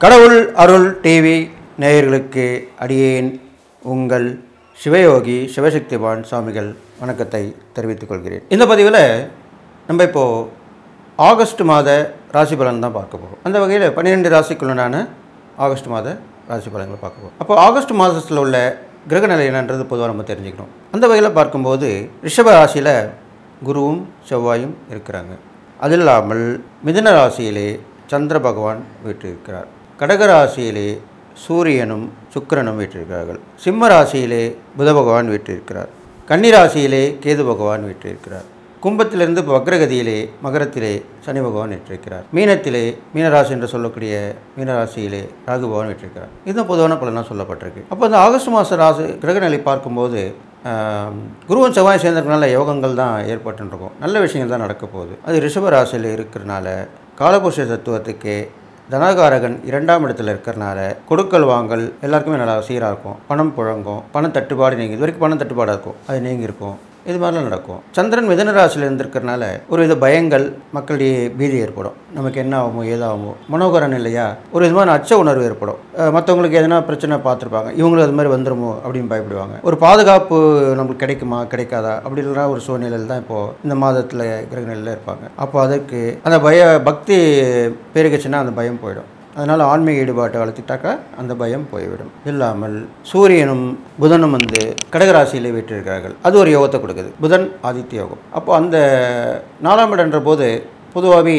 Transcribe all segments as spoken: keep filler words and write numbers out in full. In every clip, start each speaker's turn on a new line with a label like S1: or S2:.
S1: கடவுள் அருள் டிவி நேயர்களுக்கு அடியேன் உங்கள் சிவயோகி சிவசக்திவான் சுவாமிகள் வணக்கத்தை தெரிவித்துக் கொள்கிறேன். இந்த பதிவில் நம்ம இப்போது ஆகஸ்ட் மாத ராசி பலன் தான் பார்க்க போகிறோம். அந்த வகையில் பன்னிரெண்டு ராசிக்குள்ளான ஆகஸ்ட் மாத ராசி பலன்களை பார்க்க போகிறோம். அப்போ ஆகஸ்ட் மாதத்தில் உள்ள கிரக நிலை என்னன்றது பொதுவாக நம்ம தெரிஞ்சுக்கணும். அந்த வகையில் பார்க்கும்போது ரிஷப ராசியில் குருவும் செவ்வாயும் இருக்கிறாங்க. அது இல்லாமல் மிதுன ராசியிலே சந்திர பகவான் வீற்றிருக்கிறார். கடகராசியிலே சூரியனும் சுக்கிரனும் வீற்றிருக்கிறார்கள். சிம்ம ராசியிலே புத பகவான் வீற்றிருக்கிறார். கன்னிராசியிலே கேது பகவான் வீற்றிருக்கிறார். கும்பத்திலிருந்து வக்ரகதியிலே மகரத்திலே சனி பகவான் வீற்றிருக்கிறார். மீனத்திலே மீனராசி என்று சொல்லக்கூடிய மீனராசியிலே ராகு பகவான் வீற்றிருக்கிறார். இதுதான் பொதுவான பலனாக சொல்லப்பட்டிருக்கு. அப்போ அந்த ஆகஸ்ட் மாத ராசி கிரகநிலை பார்க்கும்போது குருவன் செவ்வாய் சேர்ந்ததுனால யோகங்கள் தான் ஏற்பட்டுருக்கும். நல்ல விஷயங்கள் தான் நடக்க போகுது. அது ரிஷப ராசியில் இருக்கிறனால காலபுருஷ தத்துவத்துக்கு தனகாரகன் இரண்டாம் இடத்துல இருக்கிறனால கொடுக்கல் வாங்கல் எல்லாருக்குமே நல்லா சீராக இருக்கும். பணம் புழங்கும், பணம் தட்டுப்பாடு நீங்கி இது வரைக்கும் பணம் தட்டுப்பாடாக இருக்கும், அது நீங்கி இருக்கும். இது மாதிரிலாம் நடக்கும். சந்திரன் மிதுன ராசியில் இருந்திருக்கிறனால ஒரு வித பயங்கள் மக்களிடையே பீதி ஏற்படும். நமக்கு என்ன ஆகுமோ ஏதாகுமோ மனோகரன் இல்லையா, ஒரு விதமான அச்ச உணர்வு ஏற்படும். மற்றவங்களுக்கு எதனா பிரச்சனை பார்த்துருப்பாங்க, இவங்களும் அது மாதிரி வந்துடுமோ அப்படின்னு பயப்படுவாங்க. ஒரு பாதுகாப்பு நம்மளுக்கு கிடைக்குமா கிடைக்காதா அப்படின்ற ஒரு சூழ்நிலையில் தான் இப்போது இந்த மாதத்தில் கிரகநிலையில் இருப்பாங்க. அப்போ அதற்கு அந்த பய பக்தி பெருகிச்சுன்னா அந்த பயம் போயிடும். அதனால் ஆன்மீக ஈடுபாட்டை வளர்த்துட்டாக்கா அந்த பயம் போய்விடும். இல்லாமல் சூரியனும் புதனும் வந்து கடகராசியிலே வீற்றிருக்கிறார்கள். அது ஒரு யோகத்தை கொடுக்குது. புதன் ஆதித்ய யோகம். அப்போ அந்த நாலாம் இடம்ன்ற போது பொதுவாகவே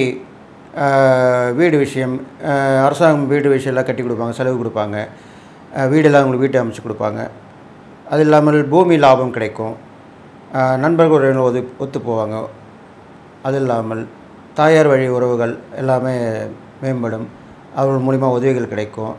S1: வீடு விஷயம், அரசாங்கம் வீடு விஷயம்லாம் கட்டி கொடுப்பாங்க, செலவு கொடுப்பாங்க, வீடெல்லாம் அவங்களுக்கு வீட்டை அமைச்சு கொடுப்பாங்க. அது இல்லாமல் பூமி லாபம் கிடைக்கும், நண்பர்கள் ஒது ஒத்து போவாங்க. அது இல்லாமல் தாயார் வழி உறவுகள் எல்லாமே மேம்படும், அவர்கள் மூலிமா உதவிகள் கிடைக்கும்.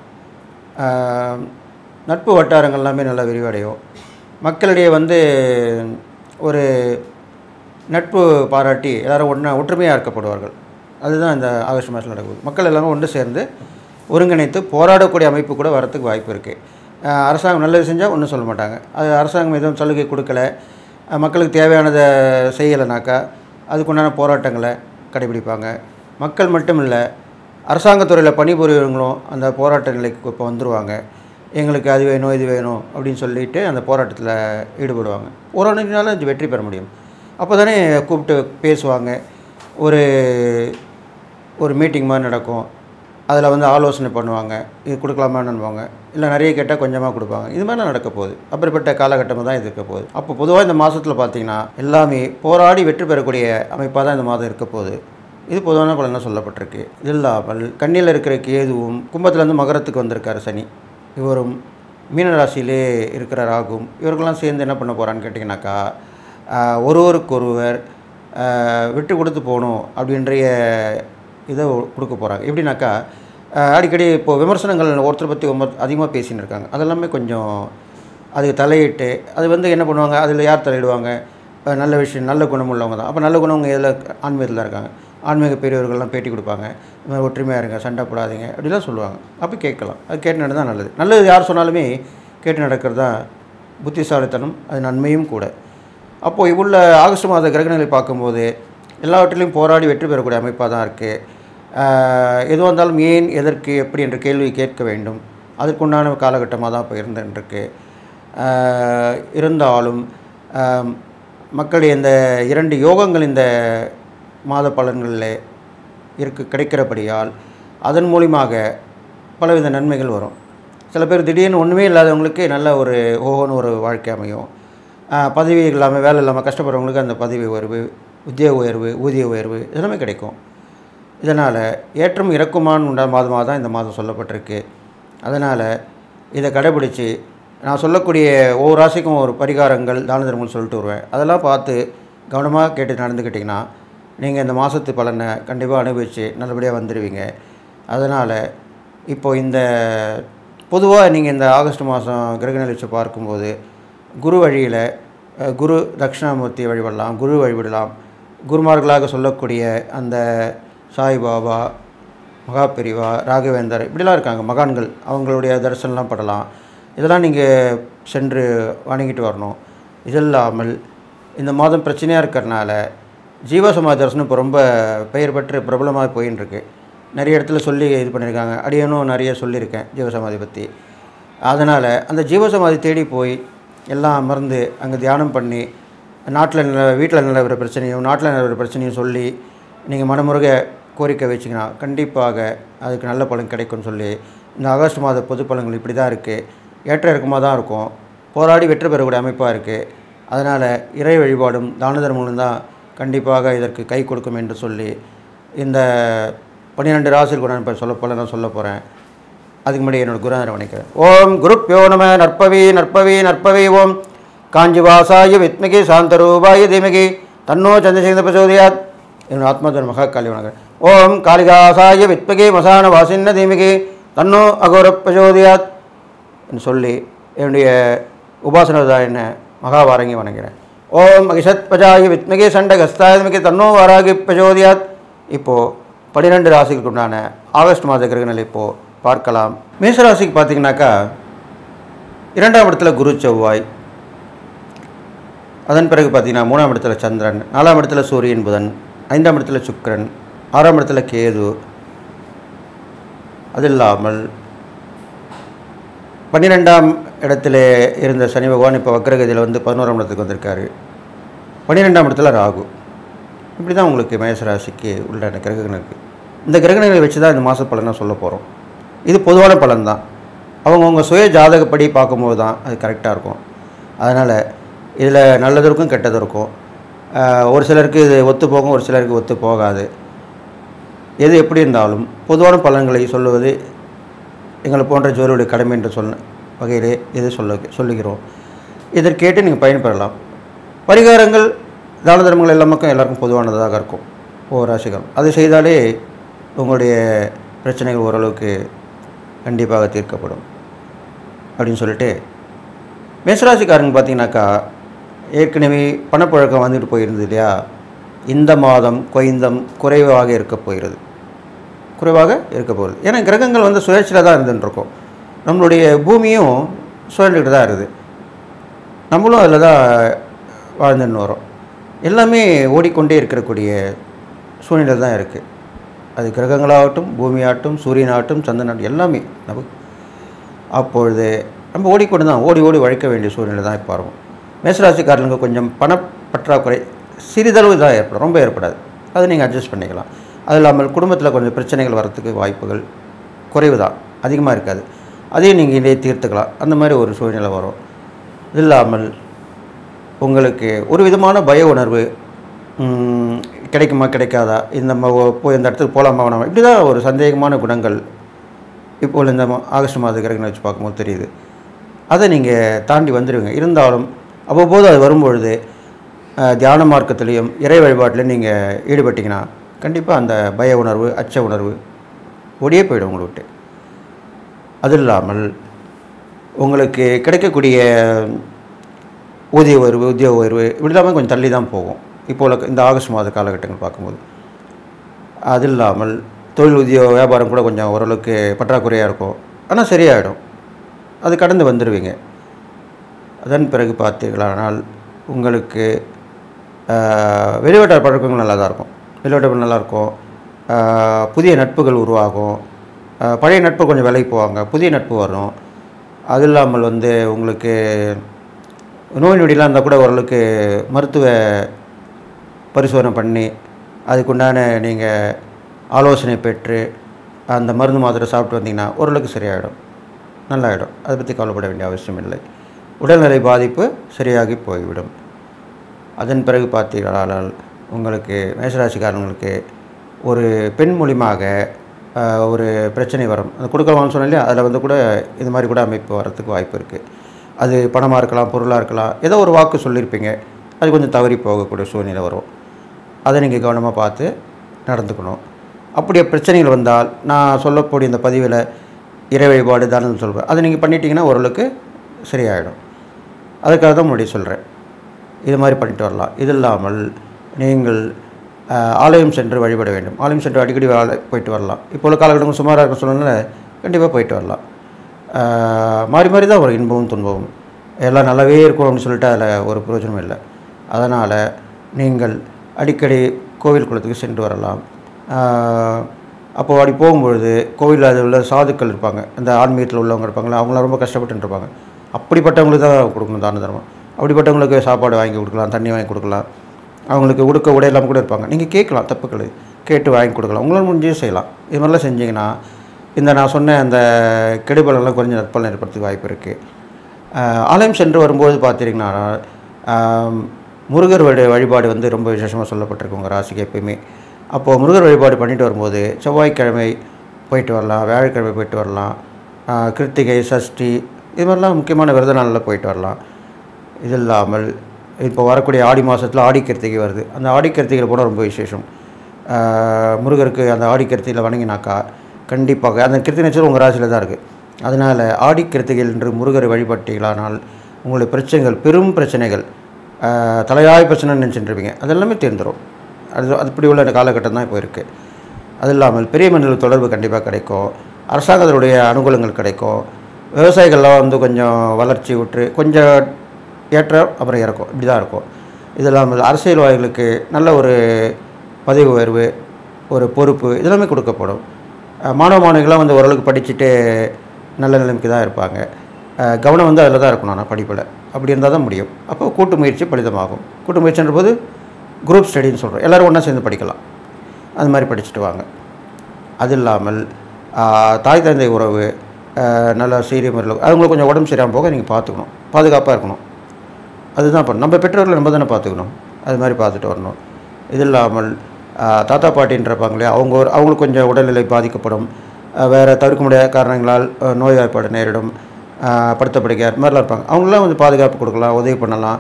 S1: நட்பு வட்டாரங்கள் எல்லாமே நல்லா விரிவடையும். மக்களிடையே வந்து ஒரு நட்பு பாராட்டி எல்லோரும் ஒன்றா ஒற்றுமையாக இருக்கப்படுவார்கள். அதுதான் இந்த ஆகஸ்ட் மாதத்தில் நடக்குது. மக்கள் எல்லோரும் ஒன்று சேர்ந்து ஒருங்கிணைத்து போராடக்கூடிய அமைப்பு கூட வரத்துக்கு வாய்ப்பு இருக்குது. அரசாங்கம் நல்லது செஞ்சால் ஒன்றும் சொல்ல மாட்டாங்க. அது அரசாங்கம் எதுவும் சலுகை கொடுக்கல, மக்களுக்கு தேவையானதை செய்யலைனாக்கா அதுக்குண்டான போராட்டங்களை கடைபிடிப்பாங்க. மக்கள் மட்டும் இல்லை, அரசாங்கத்துறையில் பணிபுரியவங்களும் அந்த போராட்ட நிலைக்கு இப்போ வந்துடுவாங்க. எங்களுக்கு அது வேணும் இது வேணும் அப்படின்னு சொல்லிட்டு அந்த போராட்டத்தில் ஈடுபடுவாங்க. போராடினாலும் அது வெற்றி பெற முடியும். அப்போ தானே கூப்பிட்டு பேசுவாங்க. ஒரு ஒரு மீட்டிங் மாதிரி நடக்கும், அதில் வந்து ஆலோசனை பண்ணுவாங்க, இது கொடுக்கலாமான்னுவாங்க, இல்லை நிறைய கேட்டால் கொஞ்சமாக கொடுப்பாங்க. இது மாதிரிலாம் நடக்க போகுது. அப்படிப்பட்ட காலகட்டமாக தான் இது இருக்க போகுது. அப்போ பொதுவாக இந்த மாதத்தில் பார்த்திங்கன்னா எல்லாமே போராடி வெற்றி பெறக்கூடிய அமைப்பாக தான் இந்த மாதம் இருக்க போகுது. இது பொதுவான பலனாக சொல்லப்பட்டிருக்கு. இது இல்லாமல் கண்ணியில் இருக்கிற கேதுவும் கும்பத்துலேருந்து மகரத்துக்கு வந்திருக்காரு சனி, இவரும் மீனராசியிலே இருக்கிற ராகும், இவர்களெலாம் சேர்ந்து என்ன பண்ண போகிறான்னு கேட்டிங்கனாக்கா ஒருவருக்கொருவர் விட்டு கொடுத்து போகணும் அப்படின்றைய இதை கொடுக்க போகிறாங்க. எப்படின்னாக்கா அடிக்கடி இப்போது விமர்சனங்கள் ஒருத்தரை பற்றி ரொம்ப அதிகமாக பேசின்னு இருக்காங்க. அதெல்லாமே கொஞ்சம் அதுக்கு தலையிட்டு அது வந்து என்ன பண்ணுவாங்க, அதில் யார் தலையிடுவாங்க, நல்ல விஷயம் நல்ல குணம் உள்ளவங்க தான். அப்போ நல்ல குணவங்க எதில் ஆன்மீகத்தில் இருக்காங்க, ஆன்மீக பெரியவர்கள்லாம் பேட்டி கொடுப்பாங்க, இந்த மாதிரி ஒற்றுமையாக இருங்க, சண்டை போடாதீங்க அப்படிலாம் சொல்லுவாங்க. அப்போ கேட்கலாம், அது கேட்டு நடந்தால் நல்லது. நல்லது யார் சொன்னாலுமே கேட்டு நடக்கிறது தான் புத்திசாலித்தனம், அது நன்மையும் கூட. அப்போது இவ்வளோ ஆகஸ்ட் மாத கிரகநிலை பார்க்கும்போது எல்லாவற்றிலையும் போராடி வெற்றி பெறக்கூடிய அமைப்பாக தான் இருக்குது. எதுவாக இருந்தாலும் ஏன் எதற்கு எப்படி என்ற கேள்வி கேட்க வேண்டும், அதுக்குண்டான காலகட்டமாக தான் இப்போ இருந்துருக்கு. இருந்தாலும் மக்களுடைய இந்த இரண்டு யோகங்கள் இந்த மாத பலன்களில் இருக்கு கிடைக்கிறபடியால் அதன் மூலியமாக பலவித நன்மைகள் வரும். சில பேர் திடீர்னு ஒன்றுமே இல்லாதவங்களுக்கு நல்ல ஒரு ஓஹோன்னு ஒரு வாழ்க்கை அமையும். பதவி இல்லாமல் வேலை இல்லாமல் கஷ்டப்படுறவங்களுக்கு அந்த பதவி உயர்வு, உத்தியோக உயர்வு, ஊதிய உயர்வு இதெல்லாமே கிடைக்கும். இதனால் ஏற்றம் இறக்குமான்னு உண்டான மாதமாக தான் இந்த மாதம் சொல்லப்பட்டிருக்கு. அதனால் இதை கடைபிடித்து நான் சொல்லக்கூடிய ஒவ்வொரு ராசிக்கும் ஒரு பரிகாரங்கள் தான தர்மங்கள் சொல்லிட்டு வருவேன். அதெல்லாம் பார்த்து கவனமாக கேட்டு நடந்துக்கிட்டிங்கன்னா நீங்கள் இந்த மாதத்து பலனை கண்டிப்பாக அனுபவித்து நல்லபடியாக வந்துடுவீங்க. அதனால் இப்போது இந்த பொதுவாக நீங்கள் இந்த ஆகஸ்ட் மாதம் கிரகநிலை வச்சு பார்க்கும்போது குரு வழியில் குரு தட்சிணாமூர்த்தி வழிபடலாம், குரு வழிபடலாம். குருமார்களாக சொல்லக்கூடிய அந்த சாய்பாபா, மகாபெரிவா, ராகவேந்தர் இப்படிலாம் இருக்காங்க மகான்கள், அவங்களுடைய தரிசனம்லாம் படலாம். இதெல்லாம் நீங்கள் சென்று வணங்கிட்டு வரணும். இது இல்லாமல் இந்த மாதம் பிரச்சனையாக இருக்கிறனால ஜீவசமாதி தரிசனம் இப்போ ரொம்ப பெயர் பெற்று பிரபலமாக போயின்னு இருக்கு. நிறைய இடத்துல சொல்லி இது பண்ணியிருக்காங்க. அடியனும் நிறைய சொல்லியிருக்கேன் ஜீவசமாதி பற்றி. அதனால் அந்த ஜீவசமாதி தேடி போய் எல்லாம் மறந்து அங்கே தியானம் பண்ணி நாட்டில் நில வீட்டில் நிலவர பிரச்சனையும் நாட்டில் நிலவர பிரச்சனையும் சொல்லி நீங்கள் மனமுருக கோரிக்கை வச்சிங்கன்னா கண்டிப்பாக அதுக்கு நல்ல பலன் கிடைக்கும்னு சொல்லி இந்த ஆகஸ்ட் மாத பொது பலன்கள் இப்படி தான் இருக்குது. ஏற்ற இறக்கமாக தான் இருக்கும். போராடி வெற்றி பெறக்கூடிய அமைப்பாக இருக்குது. அதனால் இறை வழிபாடும் தான தர்மங்களும் தான் கண்டிப்பாக இதற்கு கை கொடுக்கும் என்று சொல்லி இந்த பன்னிரெண்டு ராசியில் கூட இப்போ சொல்ல போல நான் சொல்ல போகிறேன். அதுக்கு முன்னாடி என்னோடய குருநாதரை வணக்கிறேன். ஓம் குருப்யோ நம நற்பவி நற்பவி நற்பவி ஓம் காஞ்சிவாசாய வித்மகி சாந்தரூபாய தீமகி தன்னோ சந்திரசேகர பிரச்சோதயாத். என்னோட ஆத்மாதர் மகா காளி வணக்கம். ஓம் காளிகாசாய வித்மகி மசான வாசின்ன தீமகி தன்னோ அகோர பிரச்சோதயாத் என்று சொல்லி என்னுடைய உபாசனதான் என்ன மகாவாரங்கி வணங்குகிறேன். ஓம் அகிஷத் பஜாயி வித்மகி சண்டகஸ்தாய தீமகி தன்னோ வாராகி பிரச்சோதயாத். இப்போது பன்னிரெண்டு ராசிக்கு உண்டான ஆகஸ்ட் மாத கிரகநிலை இப்போது பார்க்கலாம். மேஷராசிக்கு பார்த்திங்கனாக்கா இரண்டாம் இடத்துல குரு செவ்வாய், அதன் பிறகு பார்த்திங்கன்னா மூணாம் இடத்துல சந்திரன், நாலாம் இடத்துல சூரியன் புதன், ஐந்தாம் இடத்துல சுக்கிரன், ஆறாம் இடத்துல கேது. அது இல்லாமல் பன்னிரெண்டாம் இடத்துல இருந்த சனி பகவான் இப்போ வக்ரகதியில் வந்து பதினோராம் இடத்துக்கு வந்திருக்காரு. பன்னிரெண்டாம் இடத்துல ராகு. இப்படி தான் உங்களுக்கு மேஷராசிக்கு உள்ள கிரகங்கள் இருக்குது. இந்த கிரகங்களை வச்சு தான் இந்த மாத பலனை சொல்ல போகிறோம். இது பொதுவான பலன் தான். அவங்கவுங்க சுய ஜாதகப்படி பார்க்கும்போது தான் அது கரெக்டாக இருக்கும். அதனால் இதில் நல்லது இருக்கும் கெட்டது இருக்கும். ஒரு சிலருக்கு இது ஒத்து போகும், ஒரு சிலருக்கு ஒத்து போகாது. எது எப்படி இருந்தாலும் பொதுவான பலன்களை சொல்லுவது எங்களை போன்ற ஜோதியுடைய கடமை என்று சொன்ன வகையிலே இது சொல்ல சொல்லுகிறோம். இதற்கேட்டு நீங்கள் பயன்பெறலாம். பரிகாரங்கள் தான தர்மங்கள் எல்லாமக்கும் எல்லாருக்கும் பொதுவானதாக இருக்கும். ஒவ்வொரு ராசிகள் அதை செய்தாலே உங்களுடைய பிரச்சனைகள் ஓரளவுக்கு கண்டிப்பாக தீர்க்கப்படும் அப்படின்னு சொல்லிட்டு மேஷராசிக்காரங்க பார்த்தீங்கன்னாக்கா ஏற்கனவே பணப்பழக்கம் வந்துட்டு போயிருந்தது இல்லையா? இந்த மாதம் கொய்ந்தம் குறைவாக இருக்க போகிறது குறைவாக இருக்க போகிறது ஏன்னா கிரகங்கள் வந்து சுழற்சியில் தான் இருந்துட்டுருக்கோம். நம்மளுடைய பூமியும் சுழண்டுக்கிட்டு தான் இருக்குது. நம்மளும் அதில் தான் வாழ்ந்துன்னு வரோம். எல்லாமே ஓடிக்கொண்டே இருக்கக்கூடிய சூழ்நிலை தான் இருக்குது. அது கிரகங்களாகட்டும், பூமியாகட்டும், சூரியனாகட்டும், சந்திரனாகட்டும் எல்லாமே நம்ம அப்பொழுது நம்ம ஓடிக்கொண்டு தான் ஓடி ஓடி உழைக்க வேண்டிய சூழ்நிலை தான் இப்போ வரும். மேஷராசிக்காரர்களுக்கு கொஞ்சம் பணப்பற்றாக்குறை சிறிதளவு தான் ஏற்படும், ரொம்ப ஏற்படாது. அதை நீங்கள் அட்ஜஸ்ட் பண்ணிக்கலாம். அது இல்லாமல் குடும்பத்தில் கொஞ்சம் பிரச்சனைகள் வரத்துக்கு வாய்ப்புகள் குறைவு தான், அதிகமாக இருக்காது. அதையும் நீங்கள் இடையே தீர்த்துக்கலாம். அந்த மாதிரி ஒரு சூழ்நிலை வரும். இது இல்லாமல் உங்களுக்கு ஒரு விதமான பய உணர்வு கிடைக்குமா கிடைக்காதா, இந்த போய் இந்த இடத்துக்கு போகலாமா வேணாமா, இப்படி தான் ஒரு சந்தேகமான குணங்கள் இப்போது இந்த ஆகஸ்ட் மாத கிரகங்களை வச்சு பார்க்கும்போது தெரியுது. அதை நீங்கள் தாண்டி வந்துடுவீங்க. இருந்தாலும் அவ்வப்போது அது வரும்பொழுது தியான மார்க்கத்திலையும் இறை வழிபாட்டிலையும் நீங்கள் ஈடுபட்டிங்கன்னா கண்டிப்பாக அந்த பய உணர்வு, அச்ச உணர்வு ஓடியே போயிடும் உங்களை விட்டு. அது இல்லாமல் உங்களுக்கு கிடைக்கக்கூடிய ஊதிய உயர்வு, உத்தியோக உயர்வு இப்படி இல்லாமல் கொஞ்சம் தள்ளி தான் போகும் இப்போ இந்த ஆகஸ்ட் மாத காலகட்டங்கள் பார்க்கும்போது. அது இல்லாமல் தொழில் உத்தியோக வியாபாரம் கூட கொஞ்சம் ஓரளவுக்கு பற்றாக்குறையாக இருக்கும். ஆனால் சரியாயிடும். அது கடந்து வந்துடுவீங்க. அதன் பிறகு பார்த்தீர்களானால் உங்களுக்கு வெளிவட்டார பழக்கங்கள் நல்லா தான் இருக்கும். வெளிவட்டார நல்லாயிருக்கும். புதிய நட்புகள் உருவாகும். பழைய நட்பு கொஞ்சம் விலைக்கு போவாங்க, புதிய நட்பு வரும். அது இல்லாமல் வந்து உங்களுக்கு நோய் நொடிலாம் இருந்தால் கூட ஓரளவுக்கு மருத்துவ பரிசோதனை பண்ணி அதுக்குண்டான நீங்கள் ஆலோசனை பெற்று அந்த மருந்து மாத்திரை சாப்பிட்டு வந்தீங்கன்னா ஓரளவுக்கு சரியாயிடும், நல்லாயிடும். அதை பற்றி கவலைப்பட வேண்டிய அவசியம் இல்லை. உடல்நிலை பாதிப்பு சரியாகி போய்விடும். அதன் பிறகு பார்த்தீர்களானால் உங்களுக்கு மேஷராசிக்காரங்களுக்கு ஒரு பெண் மூலியமாக ஒரு பிரச்சனை வரும். அது கொடுக்கலாம்னு சொன்னாலே அதில் வந்து கூட இது மாதிரி கூட அமைப்பு வரத்துக்கு வாய்ப்பு இருக்குது. அது பணமாக இருக்கலாம், பொருளாக இருக்கலாம். ஏதோ ஒரு வாக்கு சொல்லியிருப்பீங்க, அது கொஞ்சம் தவறி போகக்கூடிய சூழ்நிலை வரும். அதை நீங்கள் கவனமாக பார்த்து நடந்துக்கணும். அப்படியே பிரச்சனைகள் வந்தால் நான் சொல்லக்கூடிய இந்த பதிவில் இறை வழிபாடு தானே சொல்கிறேன், அதை நீங்கள் பண்ணிட்டீங்கன்னா ஓரளவுக்கு சரியாயிடும். அதுக்காக தான் முன்னாடி சொல்கிறேன். இது மாதிரி பண்ணிட்டு வரலாம். இது இல்லாமல் நீங்கள் ஆலயம் சென்று வழிபட வேண்டும். ஆலயம் சென்று அடிக்கடி போயிட்டு வரலாம். இப்போ உள்ள காலகட்டங்கள் சுமாராக இருக்க சொன்னதுனால கண்டிப்பாக போயிட்டு வரலாம். மாறி மாறி தான் ஒரு இன்பமும் துன்பமும். எல்லாம் நல்லாவே இருக்கும் அப்படின்னு சொல்லிட்டு அதில் ஒரு பிரயோஜனம் இல்லை. அதனால் நீங்கள் அடிக்கடி கோவில் குளத்துக்கு சென்று வரலாம். அப்போது அப்படி போகும்பொழுது கோவிலில் அது உள்ள சாதுக்கள் இருப்பாங்க, அந்த ஆன்மீகத்தில் உள்ளவங்க இருப்பாங்களா, அவங்களாம் ரொம்ப கஷ்டப்பட்டு இருப்பாங்க. அப்படிப்பட்டவங்களுக்கு தான் கொடுக்கணும் தான தர்மம். அப்படிப்பட்டவங்களுக்கு சாப்பாடு வாங்கி கொடுக்கலாம், தண்ணி வாங்கி கொடுக்கலாம், அவங்களுக்கு உடுக்க உடை எல்லாம் கூட இருப்பாங்க. நீங்கள் கேட்கலாம், தப்புக்கள் கேட்டு வாங்கி கொடுக்கலாம், உங்களால் முடிஞ்சே செய்யலாம். இது மாதிரிலாம் செஞ்சிங்கன்னா இந்த நான் சொன்ன அந்த கெடுபலெல்லாம் கொஞ்சம் நற்பலன் ஏற்படுறதுக்கு வாய்ப்பு இருக்குது. ஆலயம் சென்று வரும்போது பார்த்திங்கன்னா முருகர் வழி வழிபாடு வந்து ரொம்ப விசேஷமாக சொல்லப்பட்டிருக்கு உங்கள் ராசிக்கு எப்பயுமே. அப்போது முருகர் வழிபாடு பண்ணிட்டு வரும்போது செவ்வாய்க்கிழமை போயிட்டு வரலாம், வியாழக்கிழமை போயிட்டு வரலாம், கிருத்திகை சஷ்டி இது மாதிரிலாம் முக்கியமான விரத நாளில் போயிட்டு வரலாம். இது இல்லாமல் இப்போ வரக்கூடிய ஆடி மாதத்தில் ஆடி கிருத்திகை வருது. அந்த ஆடி கிருத்திகையில் போனால் ரொம்ப விசேஷம். முருகருக்கு அந்த ஆடி கிருத்திகையில் வணங்கினாக்கா கண்டிப்பாக அந்த கிருத்திகை நட்சத்திரம் உங்கள் ராசியில் தான் இருக்குது. அதனால் ஆடி கிருத்திகையில் என்று முருகரை வழிபட்டீங்களானால் உங்களுடைய பிரச்சனைகள், பெரும் பிரச்சனைகள், தலையாய பிரச்சனைன்னு நினச்சிட்டுருப்பீங்க, அதெல்லாமே தீர்ந்துடும். அது அப்படி உள்ள காலகட்டம் தான் இப்போ இருக்குது. அது இல்லாமல் பெரிய மனிதர்கள் தொடர்பு கண்டிப்பாக கிடைக்கும், அரசாங்கத்தினுடைய அனுகூலங்கள் கிடைக்கும், விவசாயிகள்லாம் வந்து கொஞ்சம் வளர்ச்சி விட்டு கொஞ்சம் ஏற்ற அப்புறம் இறக்கும், இப்படி தான் இருக்கும். இது இல்லாமல் அரசியல்வாதிகளுக்கு நல்ல ஒரு பதவி உயர்வு, ஒரு பொறுப்பு இதெல்லாமே கொடுக்கப்படும். மாணவ மாணவிகள்லாம் வந்து ஓரளவுக்கு படிச்சுட்டு நல்ல நிலைமைக்கு தான் இருப்பாங்க. கவனம் வந்து அதில் தான் இருக்கணும், நான் படிப்பில் அப்படி இருந்தால் தான் முடியும். அப்போ கூட்டு முயற்சி பலிதமாகும். கூட்டு முயற்சின்ற போது குரூப் ஸ்டடின்னு சொல்கிறோம், எல்லோரும் ஒன்றா சேர்ந்து படிக்கலாம், அது மாதிரி படிச்சுட்டு வாங்க. அது இல்லாமல் தாய் தந்தை உறவு நல்லா சீரிய முறையில் அவங்களுக்கு கொஞ்சம் உடம்பு சரியாமல் போக நீங்கள் பார்த்துக்கணும், பாதுகாப்பாக இருக்கணும். அதுதான் பண்ணணும். நம்ம பெற்றோர்களை நம்ம தானே பார்த்துக்கணும், அது மாதிரி பார்த்துட்டு வரணும். இது இல்லாமல் தாத்தா பாட்டின்றப்பாங்க இல்லையா, அவங்க அவங்களுக்கு கொஞ்சம் உடல்நிலை பாதிக்கப்படும், வேறு தவிர்க்க முடியாத காரணங்களால் நோய்வாய்ப்பாடு நேரிடும், படுத்த படுக்கையார் இது மாதிரிலாம் இருப்பாங்க. அவங்களாம் வந்து பாதுகாப்பு கொடுக்கலாம், உதவி பண்ணலாம்.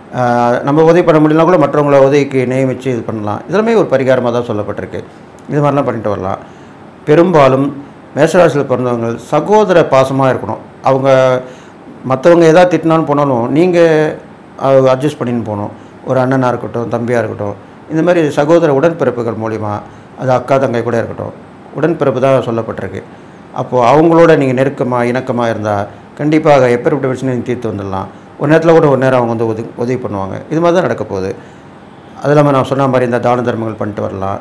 S1: நம்ம உதவி பண்ண முடியலனா கூட மற்றவங்கள உதவிக்கு நியமித்து இது பண்ணலாம். இதெல்லாமே ஒரு பரிகாரமாக தான் சொல்லப்பட்டிருக்கு. இது மாதிரிலாம் பண்ணிட்டு வரலாம். பெரும்பாலும் மேஷராசியில் பிறந்தவங்க சகோதர பாசமாக இருக்கணும். அவங்க மற்றவங்க எதாவது திட்டினாலும் போனாலும் நீங்கள் அட்ஜஸ்ட் பண்ணின்னு போகணும். ஒரு அண்ணனாக இருக்கட்டும், தம்பியாக இருக்கட்டும், இந்த மாதிரி சகோதர உடன்பிறப்புகள் மூலிமா, அது அக்கா தங்கை கூட இருக்கட்டும், உடன்பிறப்பு தான் சொல்லப்பட்டிருக்கு. அப்போது அவங்களோட நீங்கள் நெருக்கமாக இணக்கமாக இருந்தால் கண்டிப்பாக எப்பேற்பட்ட பிரச்சனையும் தீர்த்து வந்துடலாம். ஒரு நேரத்தில் கூட ஒரு நேரம் அவங்க வந்து உதவி உதவி பண்ணுவாங்க. இது மாதிரி தான் நடக்க போகுது. அது இல்லாமல் நான் சொன்ன மாதிரி இந்த தான தர்மங்கள் பண்ணிட்டு வரலாம்.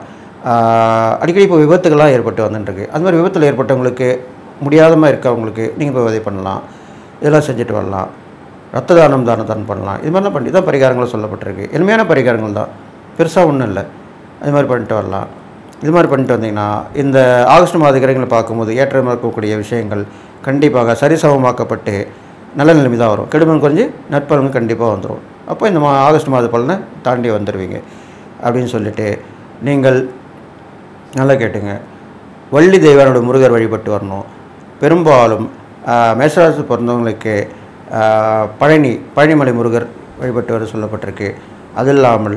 S1: அடிக்கடி இப்போ விபத்துகள்லாம் ஏற்பட்டு வந்துட்டுருக்கு. அது மாதிரி விபத்தில் ஏற்பட்டவங்களுக்கு முடியாதமாக இருக்கவங்களுக்கு நீங்கள் போய் உதவி பண்ணலாம், இதெல்லாம் செஞ்சுட்டு வரலாம். ரத்த தானம் தான தானம் பண்ணலாம். இது மாதிரிலாம் பண்ணி தான் பரிகாரங்களும் சொல்லப்பட்டிருக்கு. எளிமையான பரிகாரங்கள் தான், பெருசாக ஒன்றும் இல்லை. அது மாதிரி பண்ணிட்டு வரலாம். இது மாதிரி பண்ணிட்டு வந்தீங்கன்னா இந்த ஆகஸ்ட் மாத கிரகங்களை பார்க்கும்போது ஏற்றமாக இருக்கக்கூடிய விஷயங்கள் கண்டிப்பாக சரிசமமாக்கப்பட்டு நல்ல நிலைமை தான் வரும். கெடுமன் குறைஞ்சி நட்பலன்கள் கண்டிப்பாக வந்துடும். அப்போ இந்த மா ஆகஸ்ட் மாத பலனை தாண்டி வந்துடுவீங்க அப்படின்னு சொல்லிவிட்டு நீங்கள் நல்லா கேட்டுங்க. வள்ளி தெய்வானோட முருகர் வழிபட்டு வரணும். பெரும்பாலும் மேஷராசி பிறந்தவங்களுக்கு பழனி பழனிமலை முருகர் வழிபட்டு வர சொல்லப்பட்டிருக்கு. அது இல்லாமல்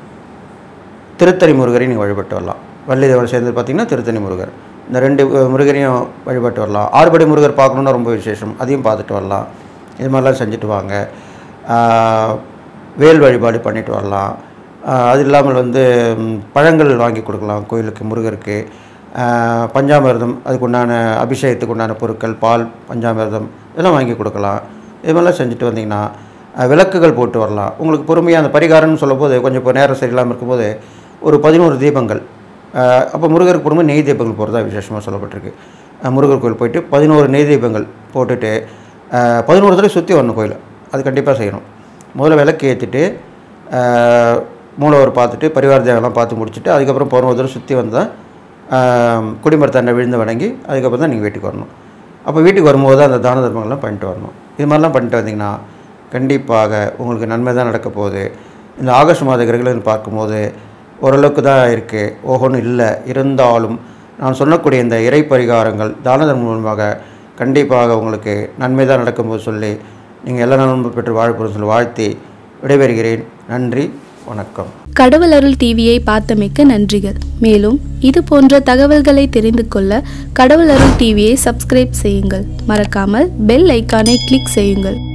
S1: திருத்தணி முருகரை நீங்கள் வழிபட்டு வரலாம். வள்ளி தெய்வம் சேர்ந்து பார்த்திங்கன்னா திருத்தணி முருகர், இந்த ரெண்டு முருகரையும் வழிபட்டு வரலாம். ஆறுபடை முருகர் பார்க்கணுன்னா ரொம்ப விசேஷம், அதையும் பார்த்துட்டு வரலாம். இது மாதிரிலாம் செஞ்சுட்டு வாங்க. வேல் வழிபாடு பண்ணிட்டு வரலாம். அது இல்லாமல் வந்து பழங்கள் வாங்கி கொடுக்கலாம் கோயிலுக்கு, முருகருக்கு. பஞ்சாமிர்தம், அதுக்கு உண்டான அபிஷேகத்துக்கு உண்டான பொருட்கள், பால், பஞ்சாமிர்தம் இதெல்லாம் வாங்கி கொடுக்கலாம். இது மாதிரிலாம் செஞ்சுட்டு வந்தீங்கன்னா விளக்குகள் போட்டு வரலாம். உங்களுக்கு பொறுமையாக அந்த பரிகாரம்னு சொல்லும் போது கொஞ்சம் இப்போ நேரம் சரியில்லாமல் இருக்கும்போது ஒரு பதினோரு தீபங்கள், அப்போ முருகருக்கு போடும்போது நெய் தீபங்கள் போடுறதா விசேஷமாக சொல்லப்பட்டிருக்கு. முருகர் கோயில் போயிட்டு பதினோரு நெய் தீபங்கள் போட்டுட்டு பதினோரு தடவை சுற்றி வரணும் கோயில். அது கண்டிப்பாக செய்யணும். முதல்ல விளக்கு ஏற்றிட்டு மூலவர் பார்த்துட்டு பரிவார தேவெல்லாம் பார்த்து முடிச்சுட்டு அதுக்கப்புறம் பதினோரு தடவை சுற்றி வந்தால் குடிமரத்தண்ணை விழுந்து வணங்கி அதுக்கப்புறம் தான் நீங்கள் வீட்டுக்கு வரணும். அப்போ வீட்டுக்கு வரும்போது அந்த தான தர்மங்கள்லாம் பண்ணிட்டு வரணும். இது மாதிரிலாம் பண்ணிட்டு வந்தீங்கன்னா கண்டிப்பாக உங்களுக்கு நன்மை தான் நடக்க போகுது. இந்த ஆகஸ்ட் மாத கிரகங்களை பார்க்கும்போது ஓரளவுக்கு தான் இருக்குது, ஓஹோன்னு இல்லை. இருந்தாலும் நான் சொல்லக்கூடிய இந்த இறை பரிகாரங்கள் தான தர்மம் மூலமாக கண்டிப்பாக உங்களுக்கு நன்மை தான் நடக்கும்போது சொல்லி நீங்கள் எல்லா நன்மை பெற்று வாழப்போம் சொல்லி வாழ்த்தி விடைபெறுகிறேன். நன்றி, வணக்கம்.
S2: கடவுள் அருள் டிவியை பார்த்தமைக்கு நன்றிகள். மேலும் இது போன்ற தகவல்களை தெரிந்து கொள்ள கடவுள் அருள் டிவியை சப்ஸ்கிரைப் செய்யுங்கள். மறக்காமல் பெல் ஐக்கானை கிளிக் செய்யுங்கள்.